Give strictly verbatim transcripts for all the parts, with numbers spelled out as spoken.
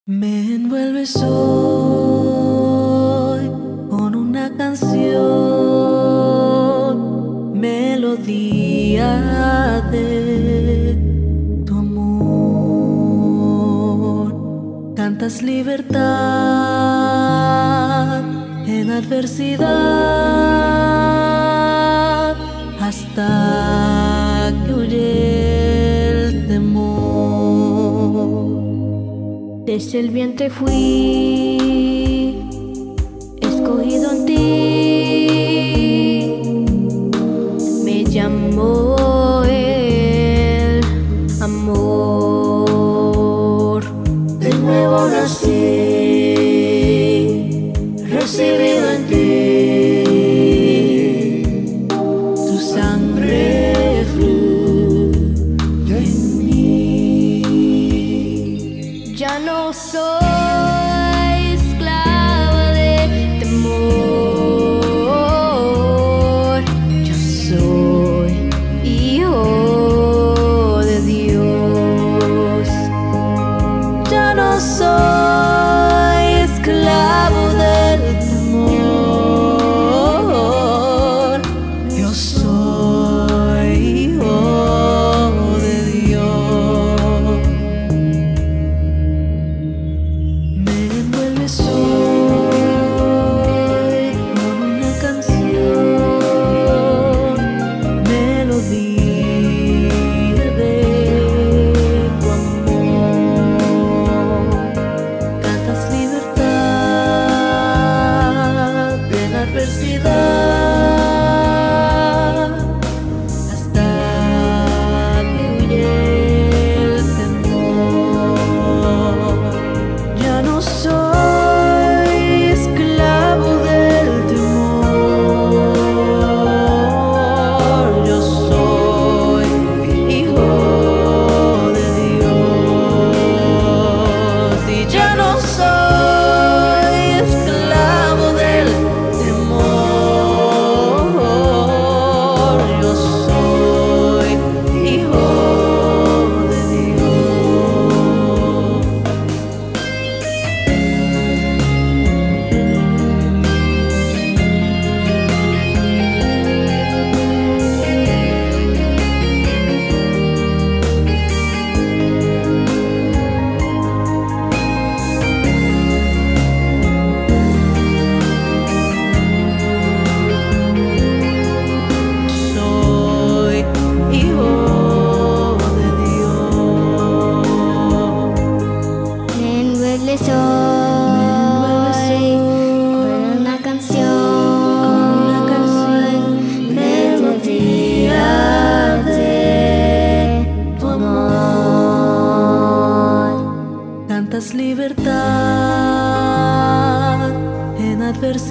Me envuelves hoy con una canción, melodía de tu amor. Cantas libertad en adversidad hasta que huye el temor. Desde el vientre fui escogido en ti, me llamó el amor. De nuevo nací, recibido en ti, tu sangre fluye en mí. Ya no soy esclava de temor, yo soy hijo de Dios. Ya no soy esclavo del temor, yo soy hijo de Dios. Me envuelves hoy con una canción, melodía de tu amor. Cantas libertad en adversidad hasta que huye el temor. Ya no soy esclavo del temor, yo soy hijo de Dios. Y ya no soy esclavo del temor, yo soy hijo de Dios. Soy hijo de Dios. Me envuelves hoy con una canción, Una canción, melodía de tu amor. Cantas libertad en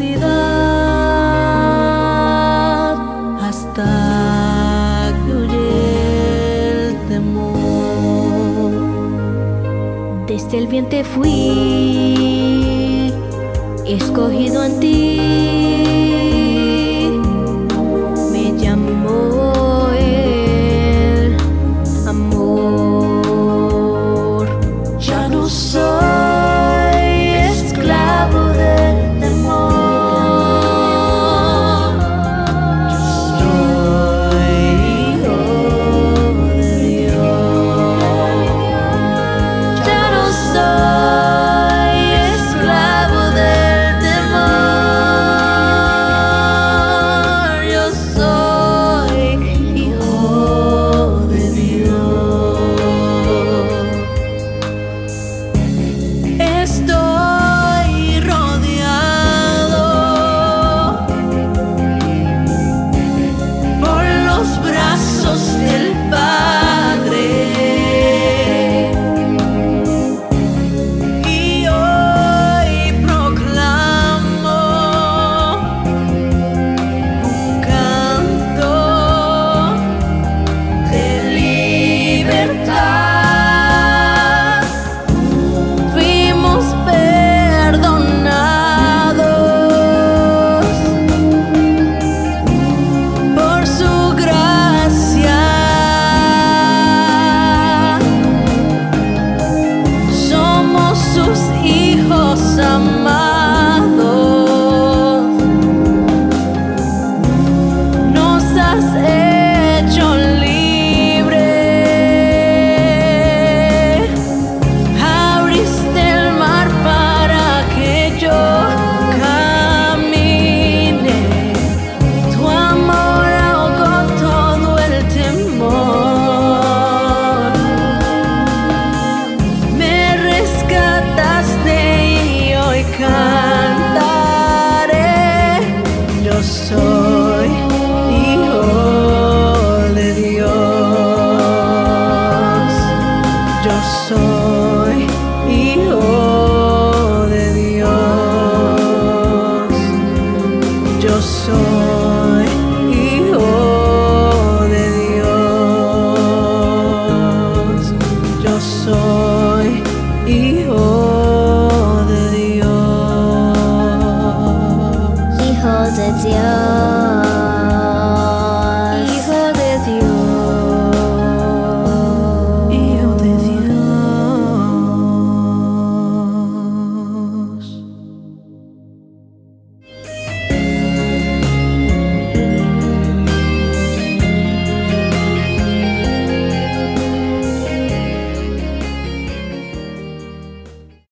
adversidad hasta que huye el temor. Desde el vientre fui escogido en ti,